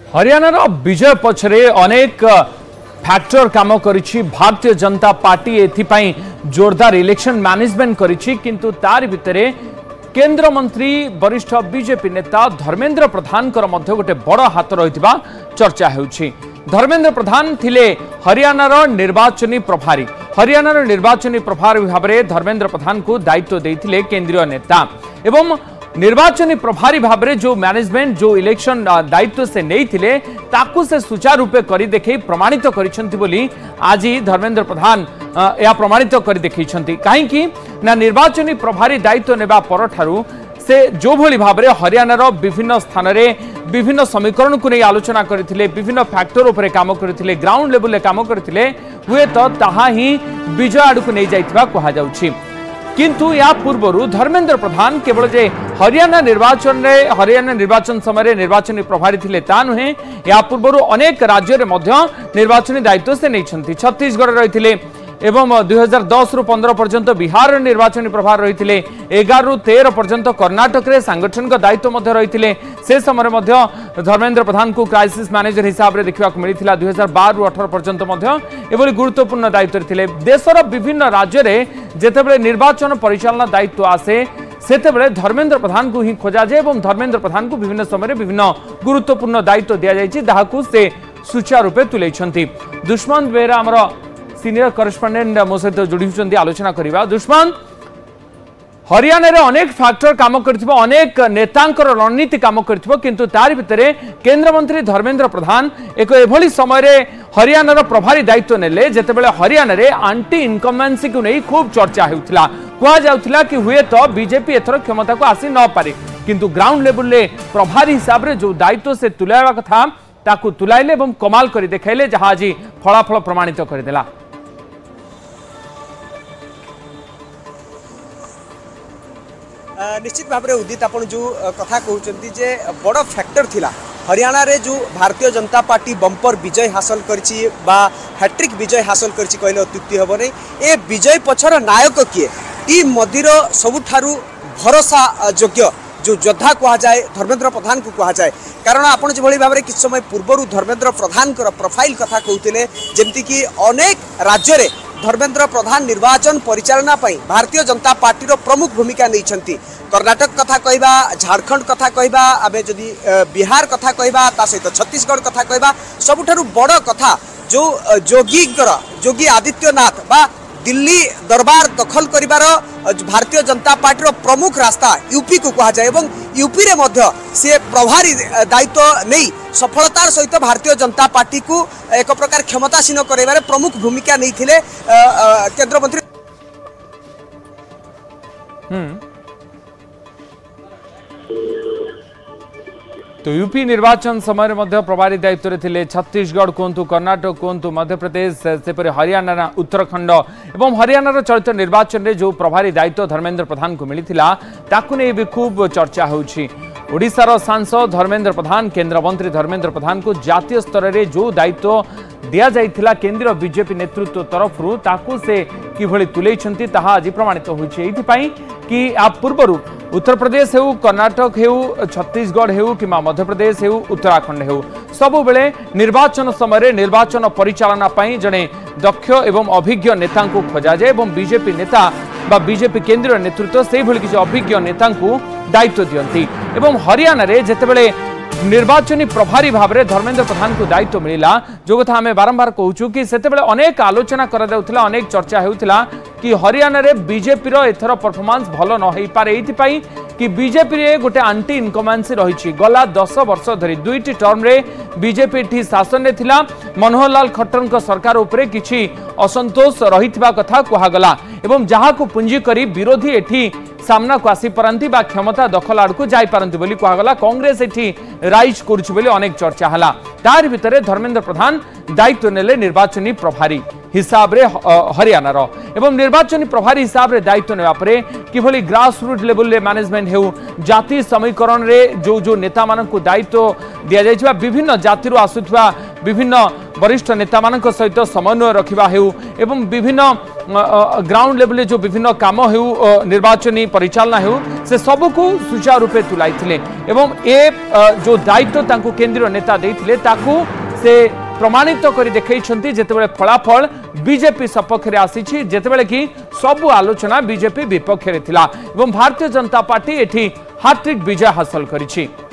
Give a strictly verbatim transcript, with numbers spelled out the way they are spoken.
हरियाणार विजय पछरे अनेक फैक्टर काम करिछि भारतीय जनता पार्टी एथिपाई जोरदार इलेक्शन मैनेजमेंट करिछि किंतु तार भितरे केंद्र मंत्री वरिष्ठ बीजेपी नेता धर्मेंद्र प्रधान कर मध्य गोटे बड़ हाथ रहितबा चर्चा हेउछि। धर्मेंद्र प्रधान थिले हरियाणार निर्वाचनी प्रभारी हरियाणार निर्वाचनी प्रभारी भाव में धर्मेंद्र प्रधान को दायित्व देथिले केंद्रीय नेता एवं निर्वाचनी प्रभारी भाव में जो मैनेजमेंट जो इलेक्शन दायित्व से नहीं थिले ताकू से सुचारू रूपे करी देखै प्रमाणित करिसंती बोली आज धर्मेंद्र प्रधान या प्रमाणित करी देखैछंती। काहेकि ना निर्वाचनी प्रभारी दायित्व नेबा पर ठारू से जो भली भाव में हरियाणार विभिन्न स्थान में विभिन्न समीकरण को नहीं आलोचना करथिले विभिन्न फैक्टर उपर काम करथिले ग्राउंड लेवल काम करथिले हुए तो ताहा ही विजय आड़ को नहीं जाइथिबा कहा जाउछि। किंतु या पूर्व धर्मेंद्र प्रधान केवल जे हरियाणा निर्वाचन में हरियाणा निर्वाचन समय निर्वाचनी प्रभारी थिले ता नुहे या पूर्व अनेक राज्य में मध्य निर्वाचनी दायित्व से नहीं छत्तीसगढ़ रही एवं दुई हजार दस रु पंद्रह पर्यंत बिहार निर्वाचनी प्रभार रही एगार रु तेरह पर्यंत कर्णाटक रे सांगठनिक दायित्व रही से समय धर्मेंद्र प्रधान को क्राइसिस मैनेजर हिसाब से देखा मिलता दुई हजार बार रु अठारह पर्यंत एभली गुरुत्वपूर्ण दायित्व थे। देशर विभिन्न राज्य में जितेबाला निर्वाचन परिचालना दायित्व आसे सेतेबेले धर्मेंद्र प्रधान को ही खोजा जाए और धर्मेंद्र प्रधान को विभिन्न समय विभिन्न गुरुत्वपूर्ण दायित्व दि जाए जहां से सुचारू रूपे तुले। दुष्मंत बेहरा आमर सीनियर करेस्पोंडेंट मो सहित जोड़ी आलोचना करवा। दुष्मंत हरियाणा रे अनेक फैक्टर काम करथिबो अनेक नेतांकर रणनीति काम करथिबो किंतु तार भितरे केंद्र मंत्री धर्मेंद्र प्रधान एक एभली समय रे हरियाणार प्रभारी दायित्व नेले जेतेबेले हरियाणा रे एंटी इनकम्बेंसी को नहीं खूब चर्चा हेउथिला कुआ जाउथिला कि हुए तो बीजेपी एथर क्षमता को आसी न पारे किंतु ग्राउंड लेवल रे प्रभारी हिसाब रे जो दायित्व से तुलावा कथा ताकू तुलाइले एवं कमाल करी देखाइले जहां आज फलाफल प्रमाणित करदेला। निश्चित भाव में उदित आप जो कथा कहते जे बड़ फैक्टर थिला हरियाणा रे जो भारतीय जनता पार्टी बंपर विजय हासिल करछि बा हैट्रिक विजय हासिल करछि कहले अत्युक्ति हेब नहीं। ए विजय पछर नायक किए टीम मध्यर सबुठारु भरोसा योग्य जो योद्धा कहा जाए धर्मेंद्र प्रधान को कहा जाए कारण आपन जो भाव में किछ समय पूर्व धर्मेंद्र प्रधान प्रोफाइल कथा कहते जमती कि अनेक राज्य रे धर्मेंद्र प्रधान निर्वाचन परिचालना पाई भारतीय जनता पार्टी रो प्रमुख भूमिका नहीं। कर्णाटक कथा कहबा झारखंड कथा कहबा आबे जदि बिहार कथा कहबा ता सहित छत्तीसगढ़ कथा कहबा सबुठारु बड़ कथा जो जोगी जोगी आदित्यनाथ बा दिल्ली दरबार दखल करिबार भारतीय जनता पार्टी रो प्रमुख रास्ता यूपी को कहा जाए और यूपी रे मध्य से प्रभारी दायित्व नहीं सफलतार सहित भारतीय जनता पार्टी को एक प्रकार क्षमतासीन कराइबार प्रमुख भूमिका नहीं थिले केंद्र मंत्री। तो यूपी निर्वाचन समय मध्य प्रभारी दायित्व थे छत्तीसगढ़ कहतु कर्णाटक कहतु मध्य प्रदेश सेपरि हरियाणा उत्तराखंड एवं हरियाणार चलित निर्वाचन में जो प्रभारी दायित्व धर्मेंद्र प्रधान को मिलता ताकू नहीं भी खूब चर्चा होउछि। ओडिशार सांसद धर्मेंद्र प्रधान केंद्र मंत्री धर्मेंद्र प्रधान को जातीय स्तर में जो दायित्व दिया जाइथिला केंद्रीय बीजेपी नेतृत्व तरफ ताकू से किभली तुलेइछंती ताहा आज प्रमाणित होइछि। एथिपाई कि आ पूर्व उत्तर प्रदेश हेउ कर्णाटक हेउ छत्तीसगढ़ हेउ कि मध्य प्रदेश हेउ उत्तराखंड हेउ सबु बेले निर्वाचन समय निर्वाचन परिचालना पाई जड़े दक्ष एवं अभिज्ञ नेता को खोजा जाए और बीजेपी नेता बा बीजेपी केंद्रीय नेतृत्व से भली किसी अभिज्ञ नेता को दायित्व दियंती एवं हरियाणा रे जेतेबेले निर्वाचनी प्रभारी भाव में धर्मेंद्र प्रधान को दायित्व मिला जो कथा आम बारंबार कहूँ कि सेतेबेले अनेक आलोचना करा अनेक चर्चा होता कि हरियाणा रे बीजेपी रो एथर परफॉर्मेंस भल न हो पारे एथिपाई कि बीजेपी रे गोटे आंटी इनकम्बेंसी रही गला दस वर्ष धरी दुईटी टर्म रे बीजेपी एठी शासन रे थिला मनोहर लाल खट्टर सरकार उपरे किछि असंतोष रहितबा कथा कुहागला एवं जहां को पुंजी करी विरोधी एठी सामना को आसी पारंती बा क्षमता दखल आड़ को जाई पारंती बोली कुहागला कांग्रेस एठी राइज करुछि बोली अनेक चर्चा हला। तार भितरे धर्मेंद्र प्रधान दायित्व नेले निर्वाचनी प्रभारी हिसाब रे हरियाणा रो एवं निर्वाचनी प्रभारी हिसाब रे दायित्व नेबा परे किभली ग्रास रूट लेवल रे मैनेजमेंट हेउ जाति समीकरण रे जो जो नेता मानन को दायित्व दिया जाइछबा विभिन्न जाति रो आसुथबा विभिन्न वरिष्ठ नेता मान सहित समन्वय रखा हेउ एवं विभिन्न ग्राउंड लेवल जो विभिन्न काम हेउ निर्वाचनी परिचालना हेउ से सबको सुचारू रूपे तुलाई एवं ए जो दायित्व तांको केंद्रीय नेता देथिले ताकू से प्रमाणित कर देखते जितेबाला फलाफल बीजेपी सपक्ष में आसी जितेबाला कि सबु आलोचना बीजेपी विपक्ष में थिला एवं भारतीय जनता पार्टी एठी हार्ट्रिक विजय हासिल करिछि।